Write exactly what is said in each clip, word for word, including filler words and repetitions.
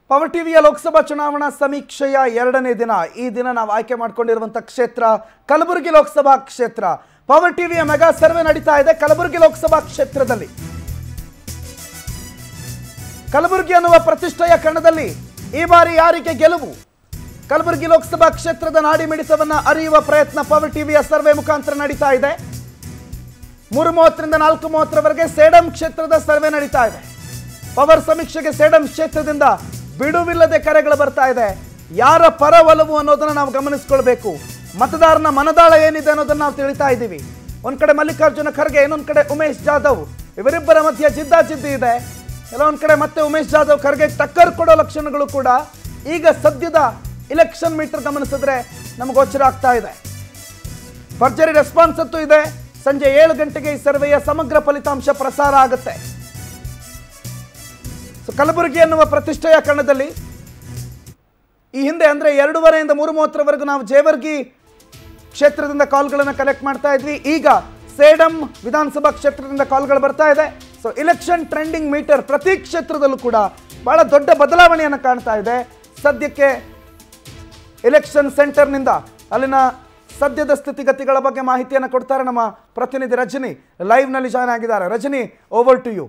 Power ಟಿವಿಯ ಲೋಕಸಭಾ ಚುನಾವಣಾ ಸಮೀಕ್ಷೆಯ ಎರಡನೇ ದಿನ ಈ ದಿನ ನಾವು ಆಯ್ಕೆ ಮಾಡಿಕೊಂಡಿರುವಂತ ಕ್ಷೇತ್ರ ಕಲಬುರಗಿ ಲೋಕಸಭಾ ಕ್ಷೇತ್ರ. ಪವರ್ ಟಿವಿಯ ಮೆಗಾ ಸರ್ವೆ ನಡೀತಾ ಇದೆ ಕಲಬುರಗಿ ಲೋಕಸಭಾ ಕ್ಷೇತ್ರದಲ್ಲಿ. ಕಲಬುರಗಿ ಅನ್ನುವ ಪ್ರತಿಷ್ಠೆಯ ಕಣದಲ್ಲಿ ಈ ಬಾರಿ ಯಾರಿಗೆ ಗೆಲುವು? ಕಲಬುರಗಿ ಲೋಕಸಭಾ ಕ್ಷೇತ್ರದ ನಾಡಿ ಮಿಡಿತವನ್ನ ಅರಿಯುವ ಪ್ರಯತ್ನ ಪವರ್ ಟಿವಿಯ ಸರ್ವೆ ಮುಖಾಂತರ ನಡೀತಾ ಇದೆ. ಮೂರು ಮೂವತ್ತರಿಂದ ನಾಲ್ಕು ಮೂವತ್ತರವರೆಗೆ ಸೇಡಂ ಕ್ಷೇತ್ರದ ಸರ್ವೆ ನಡೀತಾ ಇದೆ. ಪವರ್ ಸಮೀಕ್ಷೆಗೆ ಸೇಡಂ ಕ್ಷೇತ್ರದಿಂದ ಬಿಡುವಿಲ್ಲದೆ ಕರೆಗಳು ಬರ್ತಾ ಇದೆ. ಯಾರ ಪರ ಒಲವು ಅನ್ನೋದನ್ನ ನಾವು ಗಮನಿಸಿಕೊಳ್ಬೇಕು. ಮತದಾರನ ಮನದಾಳ ಏನಿದೆ ಅನ್ನೋದನ್ನ ನಾವು ತಿಳಿತಾ ಇದ್ದೀವಿ. ಒಂದ್ ಕಡೆ ಮಲ್ಲಿಕಾರ್ಜುನ ಖರ್ಗೆ, ಇನ್ನೊಂದ್ ಕಡೆ ಉಮೇಶ್ ಜಾಧವ್, ಇವರಿಬ್ಬರ ಮಧ್ಯೆ ಜಿದ್ದಾಜಿದ್ದಿ ಇದೆ. ಕೆಲವೊಂದ್ ಕಡೆ ಮತ್ತೆ ಉಮೇಶ್ ಜಾಧವ್ ಖರ್ಗೆ ಟಕ್ಕರ್ ಕೊಡೋ ಲಕ್ಷಣಗಳು ಕೂಡ ಈಗ ಸದ್ಯದ ಇಲೆಕ್ಷನ್ ಮೀಟರ್ ಗಮನಿಸಿದ್ರೆ ನಮಗೆ ಗೋಚರ ಆಗ್ತಾ ಇದೆ. ಭರ್ಜರಿ ರೆಸ್ಪಾನ್ಸ್ ಅಂತೂ ಇದೆ. ಸಂಜೆ ಏಳು ಗಂಟೆಗೆ ಈ ಸರ್ವೆಯ ಸಮಗ್ರ ಫಲಿತಾಂಶ ಪ್ರಸಾರ ಆಗುತ್ತೆ. ಕಲಬುರಗಿ ಎನ್ನುವ ಪ್ರತಿಷ್ಠೆಯ ಕಣದಲ್ಲಿ ಈ ಹಿಂದೆ ಅಂದ್ರೆ ಎರಡೂವರೆಯಿಂದ ಮೂರು ಮೂವತ್ತರವರೆಗೂ ನಾವು ಜೇವರ್ಗಿ ಕ್ಷೇತ್ರದಿಂದ ಕಾಲ್ಗಳನ್ನು ಕಲೆಕ್ಟ್ ಮಾಡ್ತಾ ಇದ್ವಿ. ಈಗ ಸೇಡಂ ವಿಧಾನಸಭಾ ಕ್ಷೇತ್ರದಿಂದ ಕಾಲ್ಗಳು ಬರ್ತಾ ಇದೆ. ಸೊ ಇಲೆಕ್ಷನ್ ಟ್ರೆಂಡಿಂಗ್ ಮೀಟರ್ ಪ್ರತಿ ಕ್ಷೇತ್ರದಲ್ಲೂ ಕೂಡ ಬಹಳ ದೊಡ್ಡ ಬದಲಾವಣೆಯನ್ನು ಕಾಣ್ತಾ ಇದೆ. ಸದ್ಯಕ್ಕೆ ಎಲೆಕ್ಷನ್ ಸೆಂಟರ್ನಿಂದ ಅಲ್ಲಿನ ಸದ್ಯದ ಸ್ಥಿತಿಗತಿಗಳ ಬಗ್ಗೆ ಮಾಹಿತಿಯನ್ನು ಕೊಡ್ತಾರೆ ನಮ್ಮ ಪ್ರತಿನಿಧಿ ರಜನಿ. ಲೈವ್ ನಲ್ಲಿ ಜಾಯ್ನ್ ಆಗಿದ್ದಾರೆ. Rajani, over to you.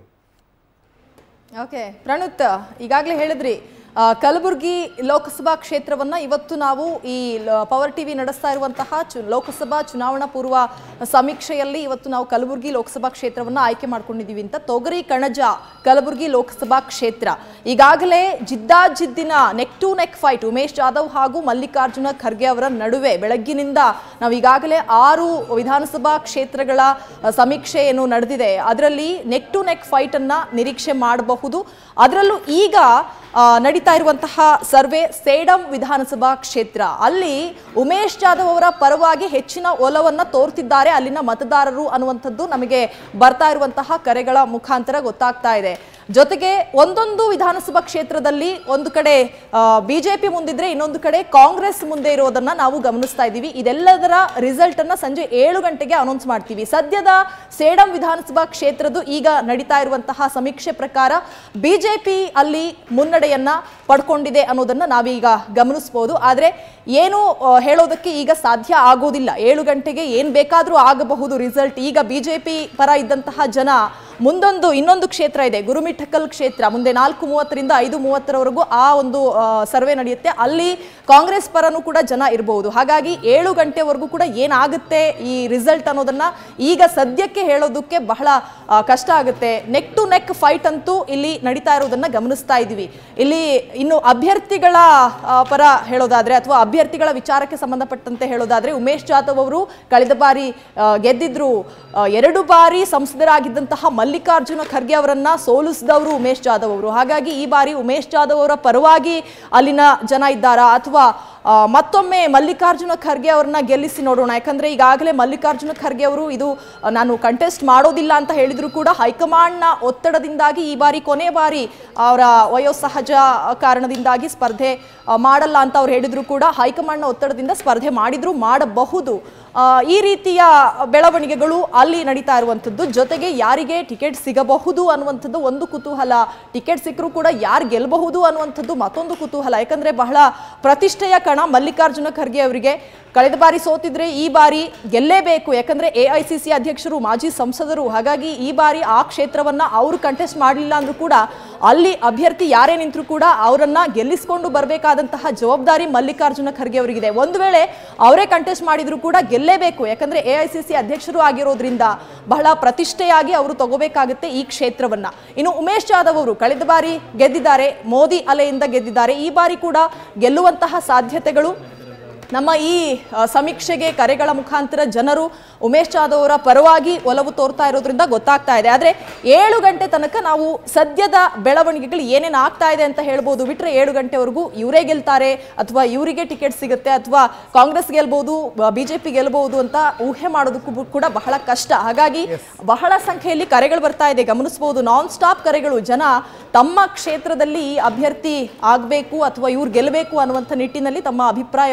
Okay Pranuth, ಈಗಾಗಲೇ ಹೇಳಿದ್ರಿ ಕಲಬುರಗಿ ಲೋಕಸಭಾ ಕ್ಷೇತ್ರವನ್ನ ಇವತ್ತು ನಾವು ಈ ಪವರ್ ಟಿವಿ ನಡೆಸ್ತಾ ಇರುವಂತಹ ಚು ಲೋಕಸಭಾ ಚುನಾವಣಾ ಪೂರ್ವ ಸಮೀಕ್ಷೆಯಲ್ಲಿ ಇವತ್ತು ನಾವು ಕಲಬುರಗಿ ಲೋಕಸಭಾ ಕ್ಷೇತ್ರವನ್ನ ಆಯ್ಕೆ ಮಾಡ್ಕೊಂಡಿದ್ದೀವಿ ಅಂತ. ತೊಗರಿ ಕಣಜ ಕಲಬುರಗಿ ಲೋಕಸಭಾ ಕ್ಷೇತ್ರ ಈಗಾಗಲೇ ಜಿದ್ದಾಜಿದ್ದಿನ neck to neck fight Umesh Jadhav ಹಾಗೂ ಮಲ್ಲಿಕಾರ್ಜುನ ಖರ್ಗೆ ಅವರ ನಡುವೆ ಬೆಳಗ್ಗಿನಿಂದ ನಾವು ಈಗಾಗಲೇ ಆರು ವಿಧಾನಸಭಾ ಕ್ಷೇತ್ರಗಳ ಸಮೀಕ್ಷೆ ಏನು ನಡೆದಿದೆ ಅದರಲ್ಲಿ ನೆಕ್ ಟು ನೆಕ್ ಫೈಟ್ ಅನ್ನ ನಿರೀಕ್ಷೆ ಮಾಡಬಹುದು. ಅದರಲ್ಲೂ ಈಗ ನಡೀತಾ ಇರುವಂತಹ ಸರ್ವೆ ಸೇಡಂ ವಿಧಾನಸಭಾ ಕ್ಷೇತ್ರ. ಅಲ್ಲಿ ಉಮೇಶ್ ಜಾಧವ್ ಅವರ ಪರವಾಗಿ ಹೆಚ್ಚಿನ ಒಲವನ್ನ ತೋರ್ತಿದ್ದಾರೆ ಅಲ್ಲಿನ ಮತದಾರರು ಅನ್ನುವಂಥದ್ದು ನಮಗೆ ಬರ್ತಾ ಇರುವಂತಹ ಕರೆಗಳ ಮುಖಾಂತರ ಗೊತ್ತಾಗ್ತಾ ಇದೆ. ಜೊತೆಗೆ ಒಂದೊಂದು ವಿಧಾನಸಭಾ ಕ್ಷೇತ್ರದಲ್ಲಿ ಒಂದು ಕಡೆ ಬಿಜೆಪಿ ಮುಂದಿದ್ರೆ ಇನ್ನೊಂದು ಕಡೆ ಕಾಂಗ್ರೆಸ್ ಮುಂದೆ ಇರೋದನ್ನ ನಾವು ಗಮನಿಸ್ತಾ ಇದ್ದೀವಿ. ಇದೆಲ್ಲದರ ರಿಸಲ್ಟ್ ಅನ್ನ ಸಂಜೆ ಏಳು ಗಂಟೆಗೆ ಅನೌನ್ಸ್ ಮಾಡ್ತೀವಿ. ಸದ್ಯದ ಸೇಡಂ ವಿಧಾನಸಭಾ ಕ್ಷೇತ್ರದ್ದು ಈಗ ನಡೀತಾ ಇರುವಂತಹ ಸಮೀಕ್ಷೆ ಪ್ರಕಾರ ಬಿಜೆಪಿ ಅಲ್ಲಿ ಮುನ್ನಡೆಯನ್ನ ಪಡ್ಕೊಂಡಿದೆ ಅನ್ನೋದನ್ನ ನಾವೀಗ ಗಮನಿಸಬಹುದು. ಆದ್ರೆ ಏನು ಹೇಳೋದಕ್ಕೆ ಈಗ ಸಾಧ್ಯ ಆಗೋದಿಲ್ಲ. ಏಳು ಗಂಟೆಗೆ ಏನ್ ಬೇಕಾದ್ರೂ ಆಗಬಹುದು ರಿಸಲ್ಟ್. ಈಗ ಬಿಜೆಪಿ ಪರ ಇದ್ದಂತಹ ಜನ ಮುಂದೊಂದು ಇನ್ನೊಂದು ಕ್ಷೇತ್ರ ಇದೆ ಗುರುಮಿಠಕಲ್ ಕ್ಷೇತ್ರ, ಮುಂದೆ ನಾಲ್ಕು ಮೂವತ್ತರಿಂದ ಐದು ಮೂವತ್ತರವರೆಗೂ ಆ ಒಂದು ಸರ್ವೆ ನಡೆಯುತ್ತೆ. ಅಲ್ಲಿ ಕಾಂಗ್ರೆಸ್ ಪರನೂ ಕೂಡ ಜನ ಇರಬಹುದು. ಹಾಗಾಗಿ ಏಳು ಗಂಟೆವರೆಗೂ ಕೂಡ ಏನಾಗುತ್ತೆ ಈ ರಿಸಲ್ಟ್ ಅನ್ನೋದನ್ನ ಈಗ ಸದ್ಯಕ್ಕೆ ಹೇಳೋದಕ್ಕೆ ಬಹಳ ಕಷ್ಟ ಆಗುತ್ತೆ. ನೆಕ್ ಟು ನೆಕ್ ಫೈಟ್ ಅಂತೂ ಇಲ್ಲಿ ನಡೀತಾ ಇರೋದನ್ನ ಗಮನಿಸ್ತಾ ಇದ್ದೀವಿ. ಇಲ್ಲಿ ಇನ್ನು ಅಭ್ಯರ್ಥಿಗಳ ಪರ ಹೇಳೋದಾದ್ರೆ ಅಥವಾ ಅಭ್ಯರ್ಥಿಗಳ ವಿಚಾರಕ್ಕೆ ಸಂಬಂಧಪಟ್ಟಂತೆ ಹೇಳೋದಾದ್ರೆ ಉಮೇಶ್ ಜಾಧವ್ ಅವರು ಕಳೆದ ಬಾರಿ ಗೆದ್ದಿದ್ರು. ಎರಡು ಬಾರಿ ಸಂಸದರಾಗಿದ್ದಂತಹ ಮಲ್ಲಿಕಾರ್ಜುನ ಖರ್ಗೆ ಅವರನ್ನ ಸೋಲಿಸಿದವರು ಉಮೇಶ್ ಜಾಧವ್ ಅವರು. ಹಾಗಾಗಿ ಈ ಬಾರಿ ಉಮೇಶ್ ಜಾಧವ್ ಅವರ ಪರವಾಗಿ ಅಲ್ಲಿನ ಜನ ಇದ್ದಾರಾ ಅಥವಾ ಮತ್ತೊಮ್ಮೆ ಮಲ್ಲಿಕಾರ್ಜುನ ಖರ್ಗೆ ಅವರನ್ನ ಗೆಲ್ಲಿಸಿ ನೋಡೋಣ. ಯಾಕಂದ್ರೆ ಈಗಾಗಲೇ ಮಲ್ಲಿಕಾರ್ಜುನ ಖರ್ಗೆ ಅವರು ಇದು ನಾನು ಕಂಟೆಸ್ಟ್ ಮಾಡೋದಿಲ್ಲ ಅಂತ ಹೇಳಿದ್ರು ಕೂಡ ಹೈಕಮಾಂಡ್ನ ಒತ್ತಡದಿಂದಾಗಿ ಈ ಬಾರಿ ಕೊನೆ ಬಾರಿ ಅವರ ವಯೋಸಹಜ ಕಾರಣದಿಂದಾಗಿ ಸ್ಪರ್ಧೆ ಮಾಡಲ್ಲ ಅಂತ ಅವ್ರು ಹೇಳಿದ್ರು ಕೂಡ ಹೈಕಮಾಂಡ್ನ ಒತ್ತಡದಿಂದ ಸ್ಪರ್ಧೆ ಮಾಡಿದ್ರು ಮಾಡಬಹುದು. ಈ ರೀತಿಯ ಬೆಳವಣಿಗೆಗಳು ಅಲ್ಲಿ ನಡೀತಾ ಇರುವಂಥದ್ದು. ಜೊತೆಗೆ ಯಾರಿಗೆ ಟಿಕೆಟ್ ಸಿಗಬಹುದು ಅನ್ನುವಂಥದ್ದು ಒಂದು ಕುತೂಹಲ, ಟಿಕೆಟ್ ಸಿಕ್ಕರೂ ಕೂಡ ಯಾರು ಗೆಲ್ಲಬಹುದು ಅನ್ನುವಂಥದ್ದು ಮತ್ತೊಂದು ಕುತೂಹಲ. ಯಾಕಂದ್ರೆ ಬಹಳ ಪ್ರತಿಷ್ಠೆಯ ಕಣ ಮಲ್ಲಿಕಾರ್ಜುನ ಖರ್ಗೆ ಅವರಿಗೆ. ಕಳೆದ ಬಾರಿ ಸೋತಿದ್ರೆ ಈ ಬಾರಿ ಗೆಲ್ಲೇಬೇಕು. ಯಾಕಂದ್ರೆ ಎ ಐ ಸಿ ಸಿ ಅಧ್ಯಕ್ಷರು, ಮಾಜಿ ಸಂಸದರು. ಹಾಗಾಗಿ ಈ ಬಾರಿ ಆ ಕ್ಷೇತ್ರವನ್ನ ಅವರು ಕಂಟೆಸ್ಟ್ ಮಾಡಲಿಲ್ಲ ಅಂದ್ರೂ ಕೂಡ ಅಲ್ಲಿ ಅಭ್ಯರ್ಥಿ ಯಾರೇ ನಿಂತರೂ ಕೂಡ ಅವರನ್ನ ಗೆಲ್ಲಿಸಿಕೊಂಡು ಬರಬೇಕಾದಂತಹ ಜವಾಬ್ದಾರಿ ಮಲ್ಲಿಕಾರ್ಜುನ ಖರ್ಗೆ ಅವರಿಗಿದೆ. ಒಂದು ವೇಳೆ ಅವರೇ ಕಂಟೆಸ್ಟ್ ಮಾಡಿದ್ರು ಕೂಡ ಗೆಲ್ಲೇಬೇಕು. ಯಾಕಂದ್ರೆ ಎ ಐ ಸಿ ಸಿ ಅಧ್ಯಕ್ಷರು ಆಗಿರೋದ್ರಿಂದ ಬಹಳ ಪ್ರತಿಷ್ಠೆಯಾಗಿ ಅವರು ತಗೋಬೇಕಾಗುತ್ತೆ ಈ ಕ್ಷೇತ್ರವನ್ನ. ಇನ್ನು ಉಮೇಶ್ ಜಾಧವ್ ಅವರು ಕಳೆದ ಬಾರಿ ಗೆದ್ದಿದ್ದಾರೆ, ಮೋದಿ ಅಲೆಯಿಂದ ಗೆದ್ದಿದ್ದಾರೆ. ಈ ಬಾರಿ ಕೂಡ ಗೆಲ್ಲುವಂತಹ ಸಾಧ್ಯತೆಗಳು ನಮ್ಮ ಈ ಸಮೀಕ್ಷೆಗೆ ಕರೆಗಳ ಮುಖಾಂತರ ಜನರು ಉಮೇಶ್ ಜಾಧವ್ ಅವರ ಪರವಾಗಿ ಒಲವು ತೋರ್ತಾ ಇರೋದ್ರಿಂದ ಗೊತ್ತಾಗ್ತಾ ಇದೆ. ಆದರೆ ಏಳು ಗಂಟೆ ತನಕ ನಾವು ಸದ್ಯದ ಬೆಳವಣಿಗೆಗಳು ಏನೇನು ಆಗ್ತಾ ಇದೆ ಅಂತ ಹೇಳ್ಬೋದು. ಬಿಟ್ಟರೆ ಏಳು ಗಂಟೆವರೆಗೂ ಇವರೇ ಗೆಲ್ತಾರೆ ಅಥವಾ ಇವರಿಗೆ ಟಿಕೆಟ್ ಸಿಗುತ್ತೆ ಅಥವಾ ಕಾಂಗ್ರೆಸ್ ಗೆಲ್ಬಹುದು, ಬಿಜೆಪಿ ಗೆಲ್ಬಹುದು ಅಂತ ಊಹೆ ಮಾಡೋದಕ್ಕೂ ಕೂಡ ಬಹಳ ಕಷ್ಟ. ಹಾಗಾಗಿ ಬಹಳ ಸಂಖ್ಯೆಯಲ್ಲಿ ಕರೆಗಳು ಬರ್ತಾ ಇದೆ, ಗಮನಿಸಬಹುದು. ನಾನ್ ಸ್ಟಾಪ್ ಕರೆಗಳು. ಜನ ತಮ್ಮ ಕ್ಷೇತ್ರದಲ್ಲಿ ಈ ಅಭ್ಯರ್ಥಿ ಆಗಬೇಕು ಅಥವಾ ಇವ್ರು ಗೆಲ್ಲಬೇಕು ಅನ್ನುವಂಥ ನಿಟ್ಟಿನಲ್ಲಿ ತಮ್ಮ ಅಭಿಪ್ರಾಯವನ್ನ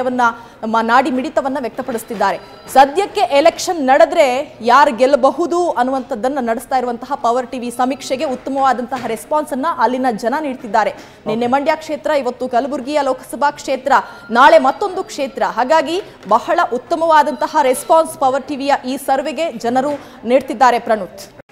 ನಮ್ಮ ನಾಡಿ ಮಿಡಿತವನ್ನ ವ್ಯಕ್ತಪಡಿಸ್ತಿದ್ದಾರೆ. ಸದ್ಯಕ್ಕೆ ಎಲೆಕ್ಷನ್ ನಡೆದ್ರೆ ಯಾರು ಗೆಲ್ಲಬಹುದು ಅನ್ನುವಂಥದ್ದನ್ನ ನಡೆಸ್ತಾ ಇರುವಂತಹ ಪವರ್ ಟಿವಿ ಸಮೀಕ್ಷೆಗೆ ಉತ್ತಮವಾದಂತಹ ರೆಸ್ಪಾನ್ಸ್ ಅನ್ನ ಅಲ್ಲಿನ ಜನ ನೀಡ್ತಿದ್ದಾರೆ. ನಿನ್ನೆ ಮಂಡ್ಯ ಕ್ಷೇತ್ರ, ಇವತ್ತು ಕಲಬುರಗಿಯ ಲೋಕಸಭಾ ಕ್ಷೇತ್ರ, ನಾಳೆ ಮತ್ತೊಂದು ಕ್ಷೇತ್ರ. ಹಾಗಾಗಿ ಬಹಳ ಉತ್ತಮವಾದಂತಹ ರೆಸ್ಪಾನ್ಸ್ ಪವರ್ ಟಿವಿಯ ಈ ಸರ್ವೆಗೆ ಜನರು ನೀಡ್ತಿದ್ದಾರೆ ಪ್ರಣುತ್.